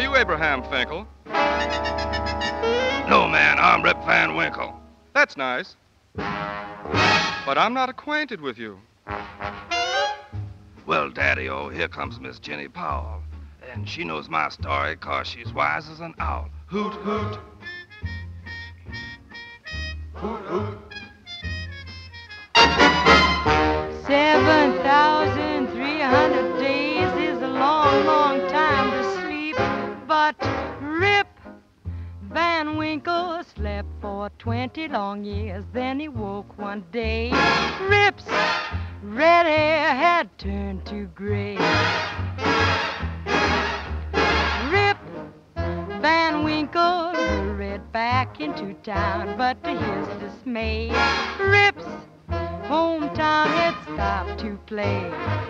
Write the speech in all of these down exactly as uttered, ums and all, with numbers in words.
you Abraham Finkel? No, man, I'm Rip Van Winkle. That's nice. But I'm not acquainted with you. Well, Daddy-o, here comes Miss Jenny Powell. And she knows my story 'cause she's wise as an owl. Hoot, hoot. Hoot, hoot. Seven thousand three hundred days is a long, long time to sleep. But Rip Van Winkle slept for twenty long years. Then he woke one day. Rip's red hair had turned to gray. Rip Van Winkle hurried back into town, but to his dismay, Rip's hometown had stopped to play.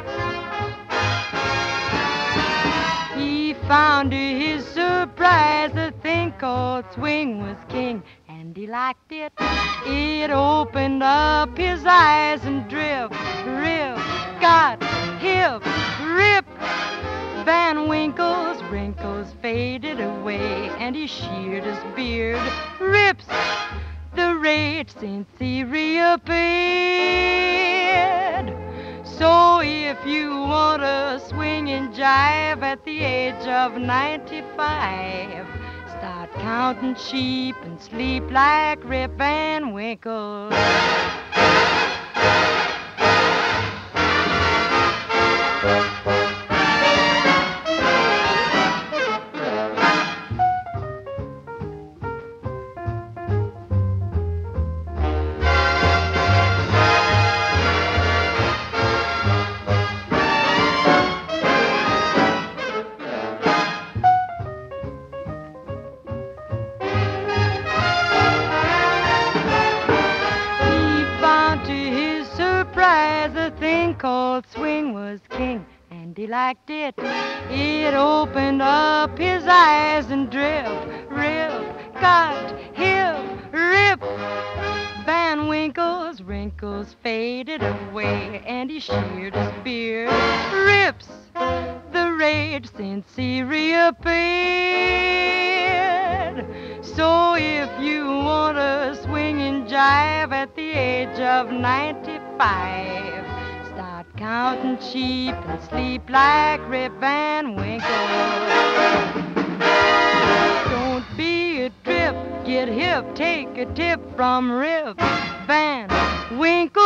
He found to his surprise a thing called swing was king, and he liked it. It opened up his eyes and drift, rip, got hip, Rip Van Winkle's wrinkles faded away, and he sheared his beard. Rip's the rage since he reappeared. So if you want to swing and jive at the age of ninety-five, start counting sheep and sleep like Rip Van Winkle. Called swing was king, and he liked it. It opened up his eyes and drift, rip, got hip, Rip Van Winkle's wrinkles faded away, and he sheared his beard. Rip's the rage since he reappeared. So if you want to swing and jive at the age of ninety-five, start counting sheep and sleep like Rip Van Winkle. Don't be a trip, get hip, take a tip from Rip Van Winkle.